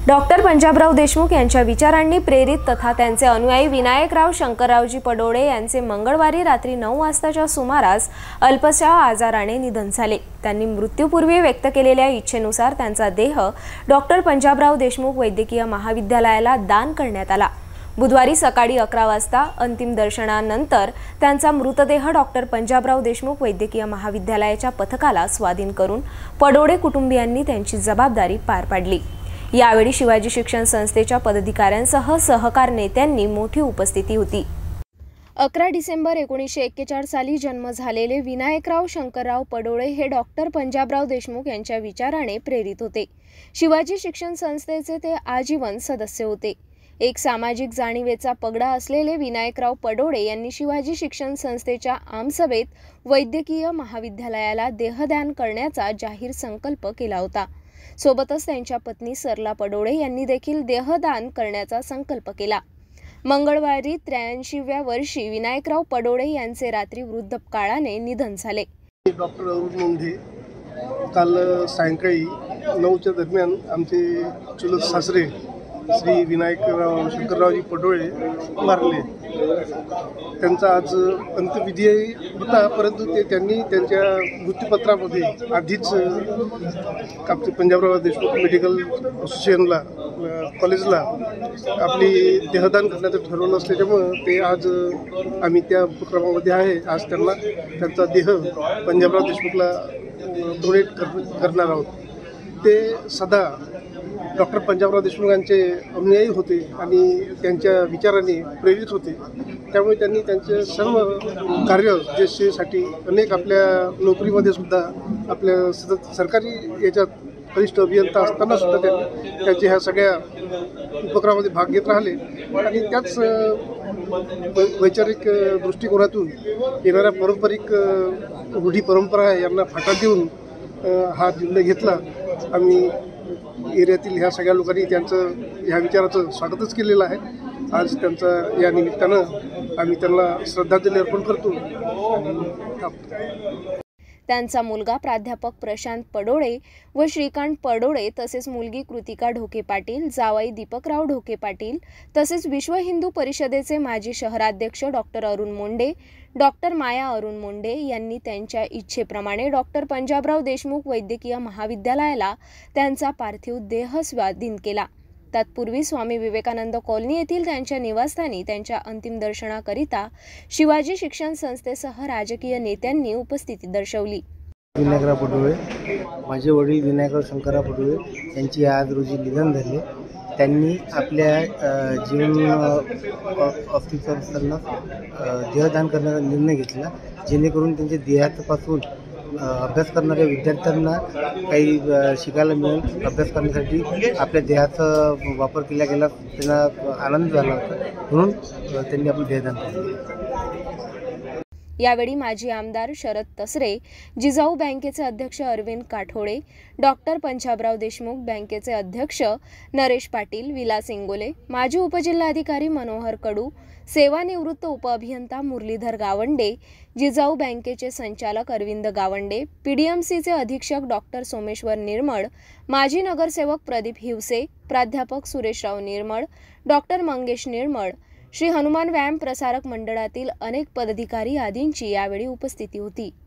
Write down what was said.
Doctor Panjabrao Deshmukh यांच्या विचारांनी प्रेरित तथा त्यांचे अनुयायी विनायकराव शंकररावजी पडोळे यांचे मंगळवारी रात्री 9 वाजताच्या सुमारास अल्पशा आजाराने निधन झाले। त्यांनी मृत्यूपूर्वी व्यक्त केलेल्या इच्छेनुसार त्यांचा देह डॉक्टर पंजाबराव देशमुख वैद्यकीय महाविद्यालयाला दान करण्यात आला। बुधवारी सकाळी 11 वाजता अंतिम दर्शनानंतर त्यांचा मृतदेह डॉक्टर पंजाबराव देशमुख वैद्यकीय महाविद्यालयाच्या पथकाला स्वाधीन करून पडोळे कुटुंबियांनी त्यांची जबाबदारी पार पाडली। यावेळी शिवाजी शिक्षण संस्थेच्या पदाधिकाऱ्यांसह सहकार नेत्यांनी मोठी उपस्थिती होती। 11 डिसेंबर 1941 साली जन्म झालेले विनायकराव शंकरराव पडोळे हे डॉक्टर पंजाबराव देशमुख यांच्या विचाराने प्रेरित होते। शिवाजी शिक्षण संस्थेचे ते आजीवन सदस्य होते। एक सामाजिक जाणीवेचा पगडा असलेले विनायकराव पडोळे यांनी शिवाजी शिक्षण संस्थेच्या आमसभेत वैद्यकीय महाविद्यालयाला देहदान करण्याचा जाहीर संकल्प केला होता। सोबतच त्यांच्या पत्नी सरला पडोळे यांनी देखील देहदान करण्याचा संकल्प केला। मंगळवारी 83व्या वर्षी विनायकराव पडोळे यांचे रात्री वृद्धापकाळाने निधन झाले। डॉक्टर अरुण मुंढे काल सायंकाळी 9च्या दरम्यान आमचे चुलत सासरे श्री विनायकराव शंकररावजी पडोळे वारले। त्यांचा आज अंत्यविधी होता, परंतु त्यांनी त्यांच्या मृत्यूपत्रामध्ये आधीच पंजाबराव देशमुख मेडिकल असोसिएशनला कॉलेजला आपली देहदान करण्याचं ठरवलं असल्यामुळे ते आज आम्ही त्या उपक्रमामध्ये आहे। आज त्यांचा देह पंजाबराव देशमुखला डोनेट करणार आहोत। ते सदा डॉक्टर पंजाबराव देशमुख यांचे अनुयायी होते आणि त्यांच्या विचाराने प्रेरित होते। त्यामुळे त्यांनी त्यांचे सर्व कार्य देशासाठी अनेक आपल्या नोकरीमध्ये सुद्धा आपल्या सरकारी याच्यात वरिष्ठ अभियंता असताना सुद्धा त्यांनी त्यांच्या ह्या सगळ्या उपक्रमामध्ये भाग घेत राहिले आणि त्याच वैचारिक दृष्टिकोनातून येणाऱ्या पारंपरिक रूढी परंपरा यांना फाटा देऊन हा निर्णय घेतला। आम्ही एरियातील ह्या सगळ्या लोकांनी त्यांचं ह्या विचाराचं स्वागतच केलेलं आहे। आज त्यांचा या निमित्तानं आम्ही त्यांना श्रद्धांजली अर्पण करतो। त्यांचा मुलगा प्राध्यापक प्रशांत पडोळे व श्रीकांत पडोळे तसेच मुलगी कृतिका ढोके पाटील, जावई दीपकराव ढोके पाटील तसेच विश्व हिंदू परिषदेचे माजी शहराध्यक्ष डॉक्टर अरुण मुंढे, डॉक्टर माया अरुण मुंढे यांनी त्यांच्या इच्छेप्रमाणे डॉक्टर पंजाबराव देशमुख वैद्यकीय महाविद्यालयाला त्यांचा पार्थिव देह स्वाधीन केला। तत्पूर्वी स्वामी विवेकानंद कॉलनी येथील त्यांच्या निवासस्थानी त्यांच्या अंतिम दर्शनाकरिता शिवाजी शिक्षण संस्थेसह राजकीय नेत्यांनी उपस्थिती दर्शवली। विनायकराव पडोळे, माझे वडील विनायकराव शंकरराव पडोळे यांची आज रोजी निधन झाले। त्यांनी आपल्या जीवन ऑफिसर असताना देहदान करण्याचा निर्णय घेतला, जेणेकरून त्यांच्या देहापासून अभ्यास करणाऱ्या विद्यार्थ्यांना काही शिकायला मिळेल। अभ्यास करण्यासाठी आपल्या देहाचा वापर केला गेला, त्यांना आनंद झाला होता, म्हणून त्यांनी आपलं देहदान केलं। यावेळी माजी आमदार शरद तसरे, जिजाऊ बँकेचे अध्यक्ष अरविंद काठोळे, डॉक्टर पंजाबराव देशमुख बँकेचे अध्यक्ष नरेश पाटील, विलास इंगोले, माजी उपजिल्हाधिकारी मनोहर कडू, सेवानिवृत्त उपअभियंता मुरलीधर गावंडे, जिजाऊ बँकेचे संचालक अरविंद गावंडे, पीडीएमसीचे अधीक्षक डॉक्टर सोमेश्वर निर्मळ, माजी नगरसेवक प्रदीप हिवसे, प्राध्यापक सुरेशराव निर्मळ, डॉक्टर मंगेश निर्मळ, श्री हनुमान व्यायाम प्रसारक मंडळातील अनेक पदाधिकारी आदींची यावेळी उपस्थिती होती।